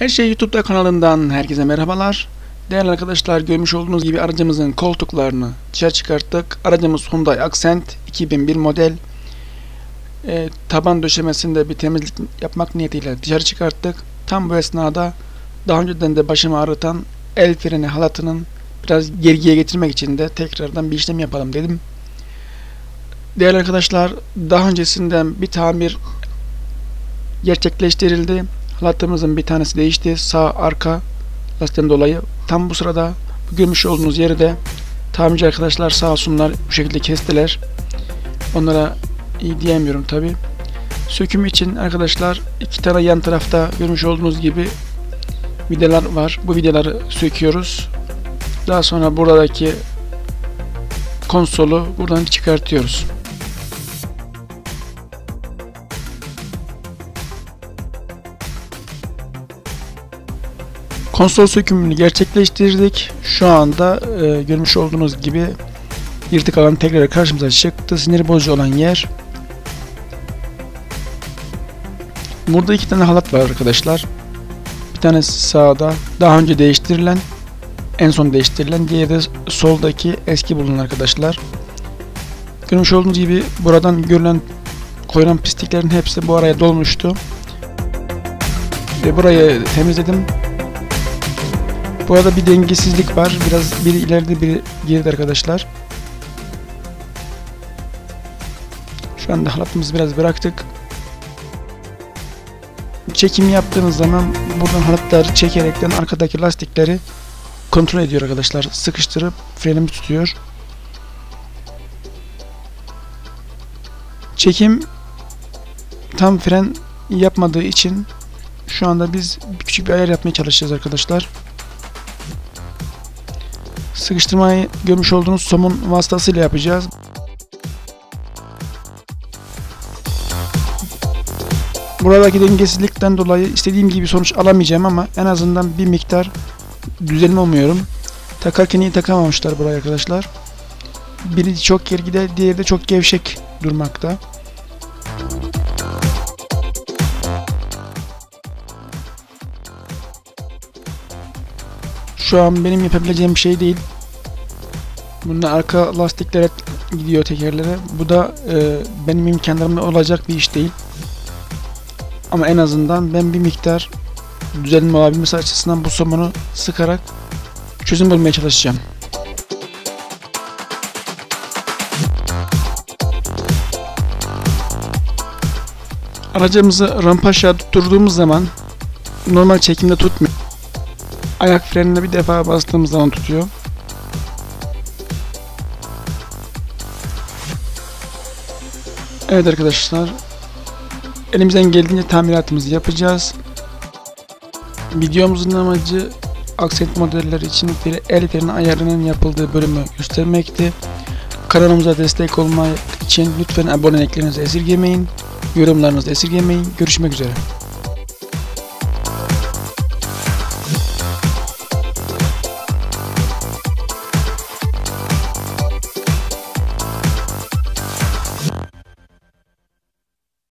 Her Şey YouTube'da kanalından herkese merhabalar. Değerli arkadaşlar, görmüş olduğunuz gibi aracımızın koltuklarını dışarı çıkarttık. Aracımız Hyundai Accent 2001 model. Taban döşemesinde bir temizlik yapmak niyetiyle dışarı çıkarttık. Tam bu esnada daha önceden de başımı ağrıtan el freni halatının biraz gergiye getirmek için de tekrardan bir işlem yapalım dedim. Değerli arkadaşlar, daha öncesinden bir tamir gerçekleştirildi. Halatımızın bir tanesi değişti. Sağ arka lastikten dolayı. Tam bu sırada görmüş olduğunuz yeri de tamirci arkadaşlar sağ olsunlar bu şekilde kestiler. Onlara iyi diyemiyorum tabi. Söküm için arkadaşlar iki tane yan tarafta görmüş olduğunuz gibi vidalar var. Bu vidaları söküyoruz. Daha sonra buradaki konsolu buradan çıkartıyoruz. Konsol sökümünü gerçekleştirdik. Şu anda görmüş olduğunuz gibi yırtık alan tekrar karşımıza çıktı. Sinir bozucu olan yer. Burada iki tane halat var arkadaşlar. Bir tanesi sağda, daha önce değiştirilen, en son değiştirilen, diğeri de soldaki eski bulunan arkadaşlar. Görmüş olduğunuz gibi buradan görülen koyulan pisliklerin hepsi bu araya dolmuştu. Ve burayı temizledim. Burada bir dengesizlik var. Biraz biri ileride biri geride arkadaşlar. Şu anda halatımızı biraz bıraktık. Çekim yaptığınız zaman buradan halatları çekerekten arkadaki lastikleri kontrol ediyor arkadaşlar. Sıkıştırıp frenimi tutuyor. Çekim tam fren yapmadığı için şu anda biz küçük bir ayar yapmaya çalışacağız arkadaşlar. Sıkıştırmayı görmüş olduğunuz somun vasıtasıyla yapacağız. Buradaki dengesizlikten dolayı istediğim gibi sonuç alamayacağım ama en azından bir miktar düzelme umuyorum. Takarken iyi takamamışlar buraya arkadaşlar. Biri çok gergide, diğeri de çok gevşek durmakta. Şu an benim yapabileceğim bir şey değil. Bunun arka lastikler gidiyor tekerlere. Bu da benim imkanlarımda olacak bir iş değil. Ama en azından ben bir miktar düzenli olabilmesi açısından bu somunu sıkarak çözüm bulmaya çalışacağım. Aracımızı rampa aşağı tutturduğumuz zaman normal çekimde tutmuyor. Ayak frenine bir defa bastığımız zaman tutuyor. Evet arkadaşlar, elimizden geldiğince tamiratımızı yapacağız. Videomuzun amacı Accent modeller için bir el freni ayarının yapıldığı bölümü göstermekti. Kanalımıza destek olmak için lütfen aboneliklerinizi esirgemeyin, yorumlarınızı esirgemeyin. Görüşmek üzere.